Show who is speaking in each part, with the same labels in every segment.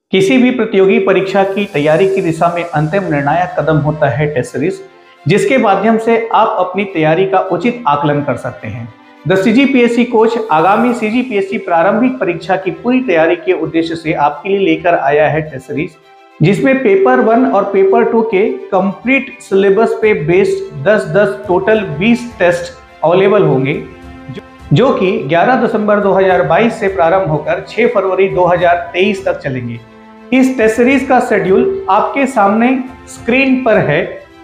Speaker 1: किसी भी प्रतियोगी परीक्षा की तैयारी की दिशा में अंतिम निर्णायक कदम होता है टेस्ट सीरीज, जिसके माध्यम से आप अपनी तैयारी का उचित आकलन कर सकते हैं। द सीजीपीएससी कोच आगामी सीजीपीएससी प्रारंभिक परीक्षा की पूरी तैयारी के उद्देश्य से आपके लिए लेकर आया है टेस्ट सीरीज, जिसमें पेपर 1 और पेपर 2 के कंप्लीट सिलेबस पे बेस्ड 10-10 टोटल 20 टेस्ट अवेलेबल होंगे, जो कि 11 दिसंबर 2022 से प्रारंभ होकर 6 फरवरी 2023 तक चलेंगे। इस टेस्ट सीरीज का शेड्यूल आपके सामने स्क्रीन पर है,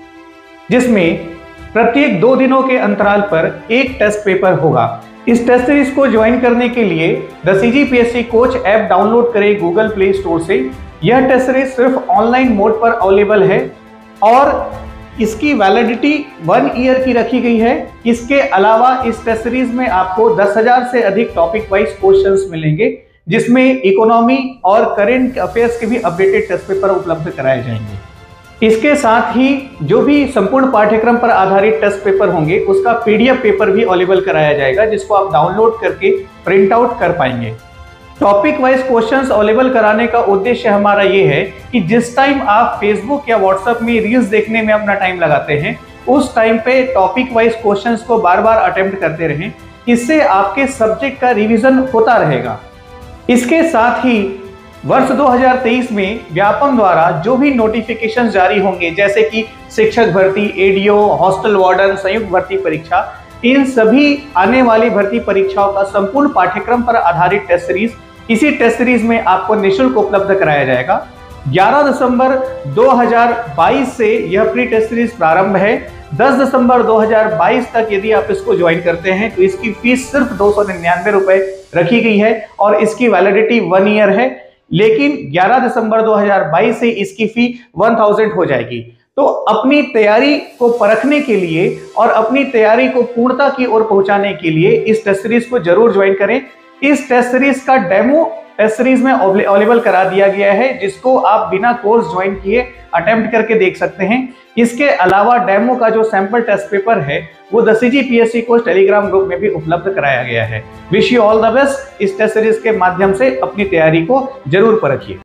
Speaker 1: जिसमें प्रत्येक 2 दिनों के अंतराल पर एक टेस्ट पेपर होगा। इस टेस्ट सीरीज को ज्वाइन करने के लिए the CGPSC coach app download करें गूगल प्ले स्टोर से। यह टेस्ट सीरीज सिर्फ ऑनलाइन मोड पर अवेलेबल है और इसकी वैलिडिटी 1 ईयर की रखी गई है। इसके अलावा इस टेस्ट सीरीज में आपको 10,000 से अधिक टॉपिक वाइज क्वेश्चंस मिलेंगे, जिसमें इकोनॉमी और करंट अफेयर्स के भी अपडेटेड टेस्ट पेपर उपलब्ध कराए जाएंगे। इसके साथ ही जो भी संपूर्ण पाठ्यक्रम पर आधारित टेस्ट पेपर होंगे, उसका पीडीएफ पेपर भी अवेलेबल कराया जाएगा, जिसको आप डाउनलोड करके प्रिंट आउट कर पाएंगे। टॉपिक वाइज क्वेश्चंस अवेलेबल कराने का उद्देश्य हमारा ये है कि जिस टाइम आप फेसबुक या व्हाट्सएप में रील्स देखने में अपना टाइम लगाते हैं, उस टाइम पे टॉपिक वाइज क्वेश्चंस को बार बार अटेम्प्ट करते रहें। इससे आपके सब्जेक्ट का रिवीजन होता रहेगा। इसके साथ ही वर्ष 2023 में व्यापम द्वारा जो भी नोटिफिकेशन जारी होंगे, जैसे कि शिक्षक भर्ती, एडीओ, हॉस्टल वार्डन, संयुक्त भर्ती परीक्षा, इन सभी आने वाली भर्ती परीक्षाओं का संपूर्ण पाठ्यक्रम पर आधारित टेस्ट सीरीज इसी टेस्ट सीरीज में आपको निःशुल्क उपलब्ध कराया जाएगा। 11 दिसंबर 2022 से यह प्री टेस्ट सीरीज प्रारंभ है। 10 दिसंबर 2022 तक यदि आप इसको ज्वाइन करते हैं तो इसकी फीस सिर्फ 299 रुपए रखी गई है और इसकी वैलिडिटी 1 ईयर है। लेकिन 11 दिसंबर 2022 से इसकी फी 1000 हो जाएगी। तो अपनी तैयारी को परखने के लिए और अपनी तैयारी को पूर्णता की ओर पहुंचाने के लिए इस टेस्ट सीरीज को जरूर ज्वाइन करें। इस टेस्ट सीरीज का डेमो टेस्ट सीरीज में अवेलेबल करा दिया गया है, जिसको आप बिना कोर्स ज्वाइन किए अटेम्प्ट करके देख सकते हैं। इसके अलावा डेमो का जो सैंपल टेस्ट पेपर है वो the CGPSC coach Telegram group में भी उपलब्ध कराया गया है। Wish you all the best. इस टेस्ट सीरीज के माध्यम से अपनी तैयारी को जरूर परखिए।